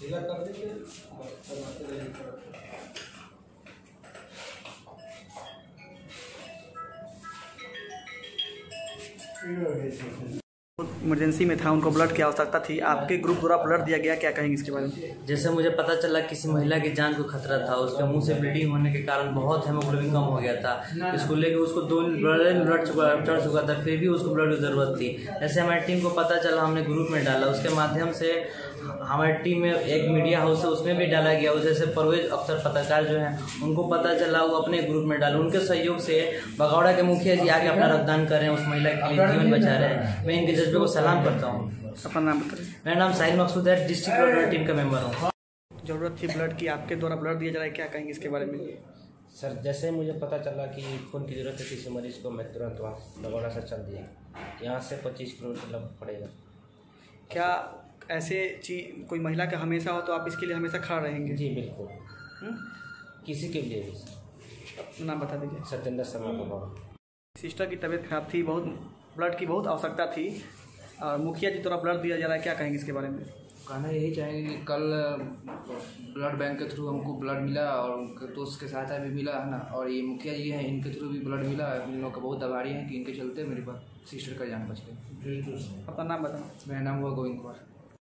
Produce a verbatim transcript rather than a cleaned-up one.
Emergency में था, उनको ब्लड की आवश्यकता थी, आपके ग्रुप द्वारा ब्लड दिया गया, क्या कहेंगे इसके बारे में? जैसे मुझे पता चला किसी महिला की जान को खतरा था, उसके मुंह से ब्लीडिंग होने के कारण बहुत हेमोग्लोबिन कम हो गया था, इसको लेकर उसको दो ब्लड ब्लड चढ़ चुका था, फिर भी उसको ब्लड की ज़रूरत थी। जैसे हमारी टीम को पता चला, हमने ग्रुप में डाला, उसके माध्यम से हमारी टीम में एक मीडिया हाउस है उसमें भी डाला गया। जैसे परवेज अख्तर पत्रकार जो हैं उनको पता चला, वो अपने ग्रुप में डाले, उनके सहयोग से बगौड़ा के मुखिया जी आके अपना रक्तदान कर रहे हैं, उस महिला के लिए जीवन बचा रहे हैं। मैं इनके जज्बे को सलाम करता हूँ। अपना नाम बताइए। मेरा नाम साहिल मकसूद है, डिस्ट्रिक्ट ब्लड टीम का मेंबर हूँ। जरूरत थी ब्लड की, आपके द्वारा ब्लड दिया जा रहा है, क्या कहेंगे इसके बारे में? सर, जैसे मुझे पता चला कि खून की ज़रूरत है किसी मरीज़ को, मैं तुरंत वहाँ बगौड़ा से चल दिया। यहाँ से पच्चीस किलोमीटर लगभग पड़ेगा। क्या ऐसे चीज कोई महिला का हमेशा हो तो आप इसके लिए हमेशा खड़ा रहेंगे? जी बिल्कुल। हुँ? किसी के लिए भी। अपना नाम बता दीजिए। सत्येंद्र शर्मा बगौड़ा। सिस्टर की तबीयत खराब थी, बहुत ब्लड की बहुत आवश्यकता थी और मुखिया जी द्वारा ब्लड दिया जा रहा है, क्या कहेंगे इसके बारे में? कहना यही चाहेंगे कि कल ब्लड बैंक के थ्रू हमको ब्लड मिला और उनके दोस्त के सहायता भी मिला है ना, और ये मुखिया जी हैं, इनके थ्रू भी ब्लड मिला। इन लोगों का बहुत आभारी हैं कि इनके चलते मेरे पास सिस्टर का जान बच गई। अपना नाम बताओ। मेरा नाम हुआ गोविंद कुमार।